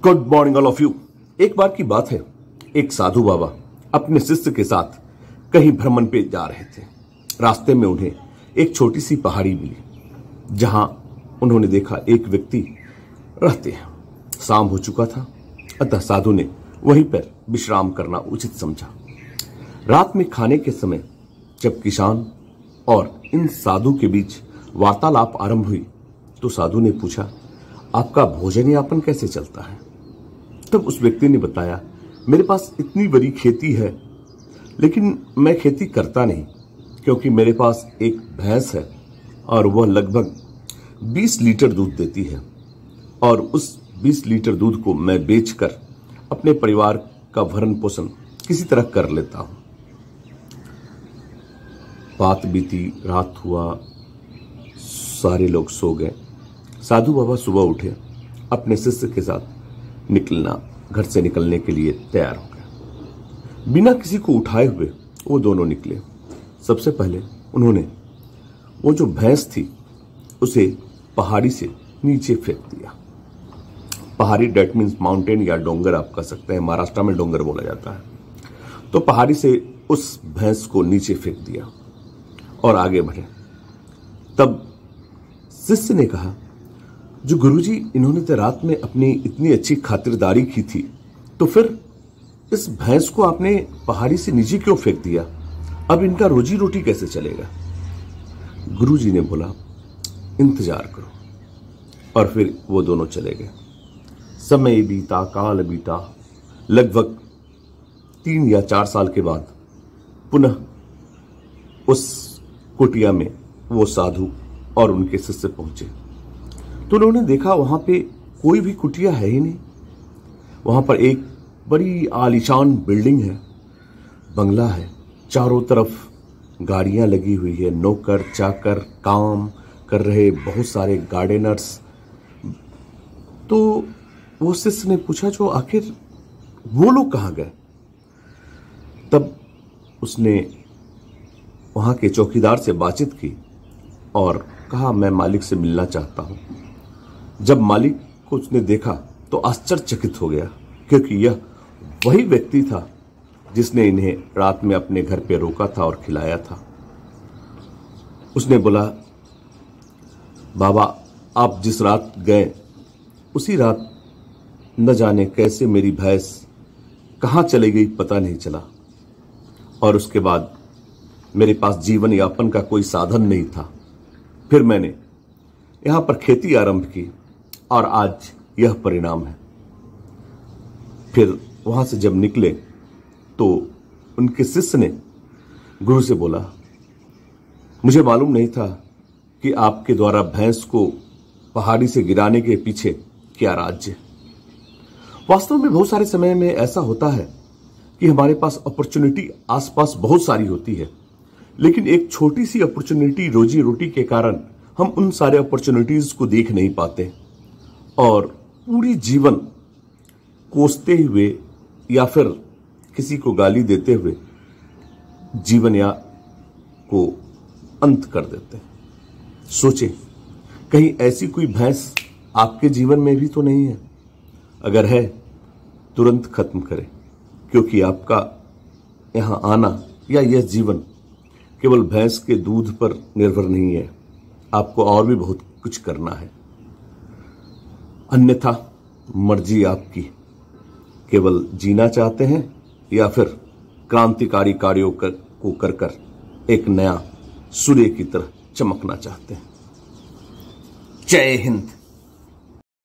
Good morning all of you. एक बार की बात है, एक साधु बाबा अपने शिष्य के साथ कहीं भ्रमण पे जा रहे थे। रास्ते में उन्हें एक छोटी सी पहाड़ी मिली जहां उन्होंने देखा एक व्यक्ति रहते हैं। शाम हो चुका था, अतः साधु ने वहीं पर विश्राम करना उचित समझा। रात में खाने के समय जब किसान और इन साधु के बीच वार्तालाप आरंभ हुई तो साधु ने पूछा, आपका भोजन यापन कैसे चलता है? तब उस व्यक्ति ने बताया, मेरे पास इतनी बड़ी खेती है लेकिन मैं खेती करता नहीं, क्योंकि मेरे पास एक भैंस है और वह लगभग 20 लीटर दूध देती है और उस 20 लीटर दूध को मैं बेचकर अपने परिवार का भरण पोषण किसी तरह कर लेता हूं। बात बीती, रात हुआ, सारे लोग सो गए। साधु बाबा सुबह उठे, अपने शिष्य के साथ घर से निकलने के लिए तैयार हो गए। बिना किसी को उठाए हुए वो दोनों निकले। सबसे पहले उन्होंने वो जो भैंस थी उसे पहाड़ी से नीचे फेंक दिया। पहाड़ी डेट मीन्स माउंटेन या डोंगर आप कह सकते हैं, महाराष्ट्र में डोंगर बोला जाता है। तो पहाड़ी से उस भैंस को नीचे फेंक दिया और आगे बढ़े। तब शिष्य ने कहा, जो गुरुजी, इन्होंने तो रात में अपनी इतनी अच्छी खातिरदारी की थी, तो फिर इस भैंस को आपने पहाड़ी से नीचे क्यों फेंक दिया? अब इनका रोजी रोटी कैसे चलेगा? गुरुजी ने बोला, इंतजार करो। और फिर वो दोनों चले गए। समय बीता, काल बीता। लगभग 3 या 4 साल के बाद पुनः उस कुटिया में वो साधु और उनके शिष्य पहुंचे तो उन्होंने देखा वहां पे कोई भी कुटिया है ही नहीं। वहां पर एक बड़ी आलीशान बिल्डिंग है, बंगला है, चारों तरफ गाड़ियां लगी हुई है, नौकर चाकर काम कर रहे, बहुत सारे गार्डनर्स। तो वो शिष्य ने पूछा, जो आखिर वो लोग कहां गए? तब उसने वहां के चौकीदार से बातचीत की और कहा, मैं मालिक से मिलना चाहता हूं। जब मालिक को उसने देखा तो आश्चर्यचकित हो गया, क्योंकि यह वही व्यक्ति था जिसने इन्हें रात में अपने घर पे रोका था और खिलाया था। उसने बोला, बाबा, आप जिस रात गए उसी रात न जाने कैसे मेरी भैंस कहां चली गई पता नहीं चला, और उसके बाद मेरे पास जीवन यापन का कोई साधन नहीं था। फिर मैंने यहां पर खेती आरंभ की और आज यह परिणाम है। फिर वहां से जब निकले तो उनके शिष्य ने गुरु से बोला, मुझे मालूम नहीं था कि आपके द्वारा भैंस को पहाड़ी से गिराने के पीछे क्या राज्य है। वास्तव में बहुत सारे समय में ऐसा होता है कि हमारे पास अपॉर्चुनिटी आसपास बहुत सारी होती है, लेकिन एक छोटी सी अपॉर्चुनिटी रोजी रोटी के कारण हम उन सारे अपॉर्चुनिटीज को देख नहीं पाते और पूरी जीवन कोसते हुए या फिर किसी को गाली देते हुए जीवन या को अंत कर देते हैं। सोचें, कहीं ऐसी कोई भैंस आपके जीवन में भी तो नहीं है? अगर है, तुरंत खत्म करें, क्योंकि आपका यहां आना या यह जीवन केवल भैंस के दूध पर निर्भर नहीं है, आपको और भी बहुत कुछ करना है। अन्यथा मर्जी आपकी। केवल जीना चाहते हैं या फिर क्रांतिकारी कार्यों को कर एक नया सूर्य की तरह चमकना चाहते हैं। जय हिंद।